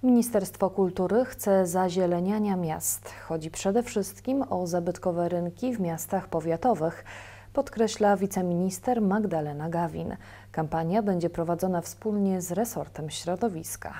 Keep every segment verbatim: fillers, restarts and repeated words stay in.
Ministerstwo Kultury chce zazieleniania miast. Chodzi przede wszystkim o zabytkowe rynki w miastach powiatowych, podkreśla wiceminister Magdalena Gawin. Kampania będzie prowadzona wspólnie z resortem środowiska.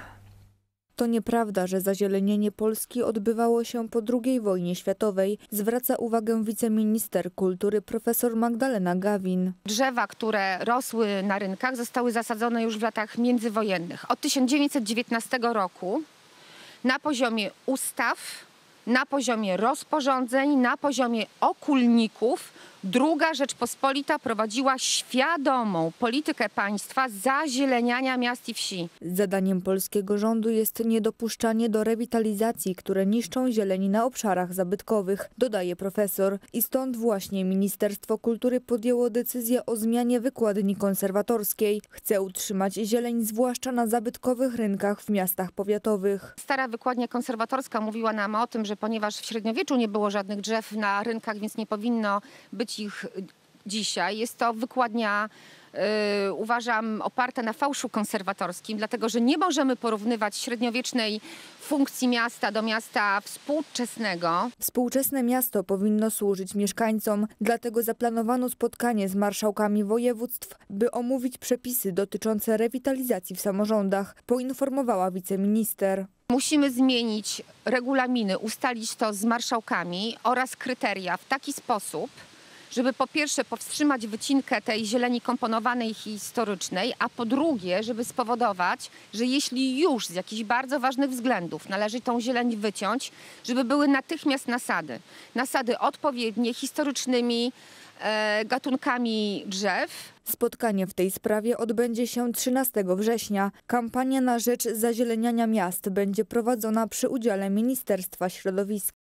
To nieprawda, że zazielenienie Polski odbywało się po drugiej wojnie światowej, zwraca uwagę wiceminister kultury profesor Magdalena Gawin. Drzewa, które rosły na rynkach, zostały zasadzone już w latach międzywojennych. Od tysiąc dziewięćset dziewiętnastego roku na poziomie ustaw, na poziomie rozporządzeń, na poziomie okulników Druga Rzeczpospolita prowadziła świadomą politykę państwa zazieleniania miast i wsi. Zadaniem polskiego rządu jest niedopuszczanie do rewitalizacji, które niszczą zieleń na obszarach zabytkowych, dodaje profesor. I stąd właśnie Ministerstwo Kultury podjęło decyzję o zmianie wykładni konserwatorskiej. Chce utrzymać zieleń zwłaszcza na zabytkowych rynkach w miastach powiatowych. Stara wykładnia konserwatorska mówiła nam o tym, że ponieważ w średniowieczu nie było żadnych drzew na rynkach, więc nie powinno być ich dzisiaj. Jest to wykładnia, yy, uważam, oparta na fałszu konserwatorskim, dlatego że nie możemy porównywać średniowiecznej funkcji miasta do miasta współczesnego. Współczesne miasto powinno służyć mieszkańcom, dlatego zaplanowano spotkanie z marszałkami województw, by omówić przepisy dotyczące rewitalizacji w samorządach, poinformowała wiceminister. Musimy zmienić regulaminy, ustalić to z marszałkami oraz kryteria w taki sposób, żeby po pierwsze powstrzymać wycinkę tej zieleni komponowanej i historycznej, a po drugie, żeby spowodować, że jeśli już z jakichś bardzo ważnych względów należy tą zieleń wyciąć, żeby były natychmiast nasady. Nasady odpowiednie, historycznymi e, gatunkami drzew. Spotkanie w tej sprawie odbędzie się trzynastego września. Kampania na rzecz zazieleniania miast będzie prowadzona przy udziale Ministerstwa Środowiska.